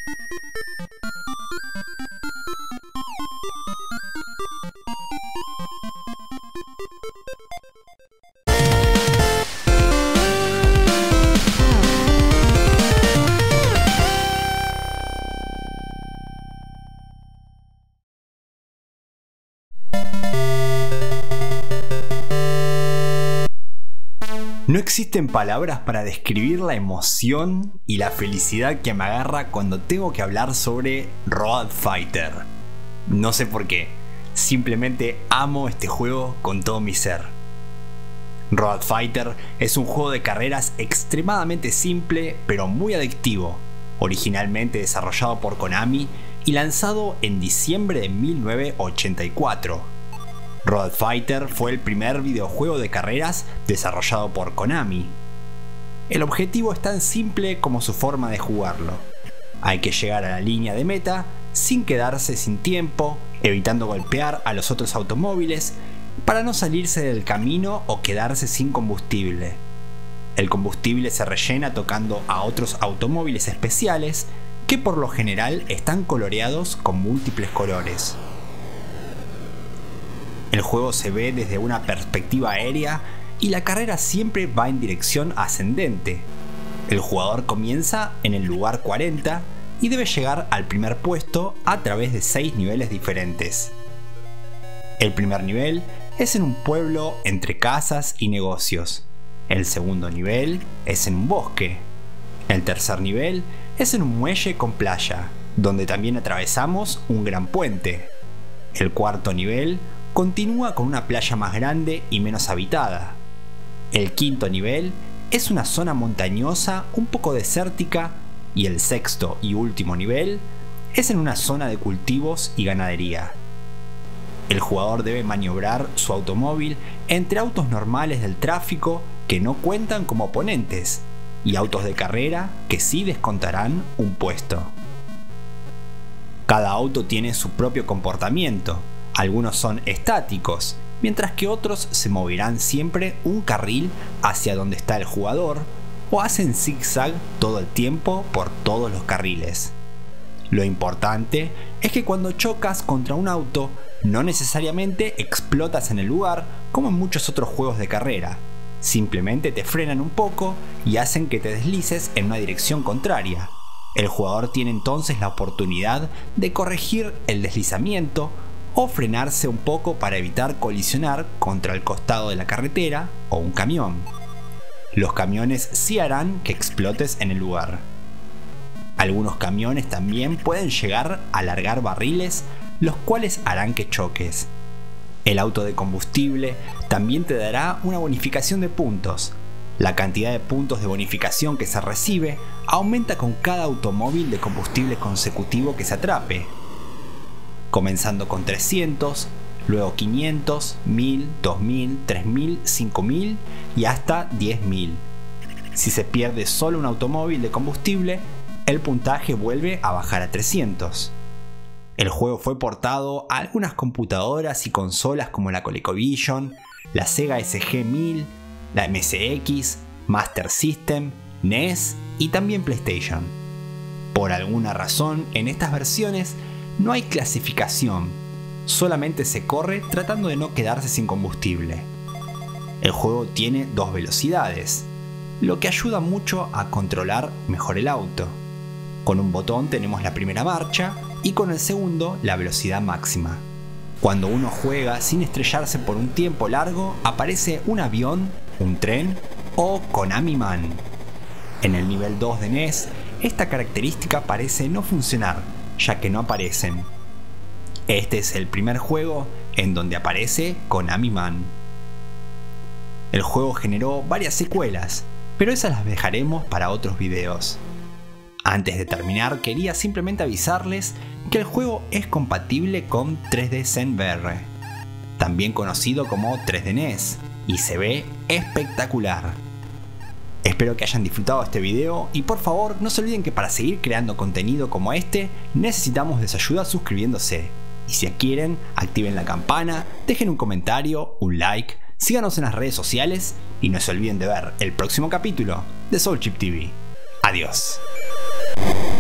No existen palabras para describir la emoción y la felicidad que me agarra cuando tengo que hablar sobre Road Fighter. No sé por qué, simplemente amo este juego con todo mi ser. Road Fighter es un juego de carreras extremadamente simple pero muy adictivo, originalmente desarrollado por Konami y lanzado en diciembre de 1984. Road Fighter fue el primer videojuego de carreras desarrollado por Konami. El objetivo es tan simple como su forma de jugarlo. Hay que llegar a la línea de meta sin quedarse sin tiempo, evitando golpear a los otros automóviles para no salirse del camino o quedarse sin combustible. El combustible se rellena tocando a otros automóviles especiales que por lo general están coloreados con múltiples colores. El juego se ve desde una perspectiva aérea y la carrera siempre va en dirección ascendente. El jugador comienza en el lugar 40 y debe llegar al primer puesto a través de 6 niveles diferentes. El primer nivel es en un pueblo entre casas y negocios. El segundo nivel es en un bosque. El tercer nivel es en un muelle con playa, donde también atravesamos un gran puente. El cuarto nivel continúa con una playa más grande y menos habitada. El quinto nivel es una zona montañosa un poco desértica y el sexto y último nivel es en una zona de cultivos y ganadería. El jugador debe maniobrar su automóvil entre autos normales del tráfico que no cuentan como oponentes y autos de carrera que sí descontarán un puesto. Cada auto tiene su propio comportamiento. Algunos son estáticos, mientras que otros se moverán siempre un carril hacia donde está el jugador o hacen zigzag todo el tiempo por todos los carriles. Lo importante es que cuando chocas contra un auto no necesariamente explotas en el lugar como en muchos otros juegos de carrera, simplemente te frenan un poco y hacen que te deslices en una dirección contraria. El jugador tiene entonces la oportunidad de corregir el deslizamiento o frenarse un poco para evitar colisionar contra el costado de la carretera o un camión. Los camiones sí harán que explotes en el lugar. Algunos camiones también pueden llegar a largar barriles, los cuales harán que choques. El auto de combustible también te dará una bonificación de puntos. La cantidad de puntos de bonificación que se recibe aumenta con cada automóvil de combustible consecutivo que se atrape, comenzando con 300, luego 500, 1000, 2000, 3000, 5000 y hasta 10.000. Si se pierde solo un automóvil de combustible, el puntaje vuelve a bajar a 300. El juego fue portado a algunas computadoras y consolas como la ColecoVision, la Sega SG-1000, la MSX, Master System, NES y también PlayStation. Por alguna razón, en estas versiones no hay clasificación, solamente se corre tratando de no quedarse sin combustible. El juego tiene 2 velocidades, lo que ayuda mucho a controlar mejor el auto. Con un botón tenemos la primera marcha y con el segundo la velocidad máxima. Cuando uno juega sin estrellarse por un tiempo largo, aparece un avión, un tren o Konami Man. En el nivel 2 de NES, esta característica parece no funcionar, ya que no aparecen. Este es el primer juego en donde aparece Konami Man. El juego generó varias secuelas, pero esas las dejaremos para otros videos. Antes de terminar, quería simplemente avisarles que el juego es compatible con 3D ZenVR, también conocido como 3D NES, y se ve espectacular. Espero que hayan disfrutado este video y por favor no se olviden que para seguir creando contenido como este necesitamos de su ayuda suscribiéndose. Y si quieren, activen la campana, dejen un comentario, un like, síganos en las redes sociales y no se olviden de ver el próximo capítulo de Soul Chip TV. Adiós.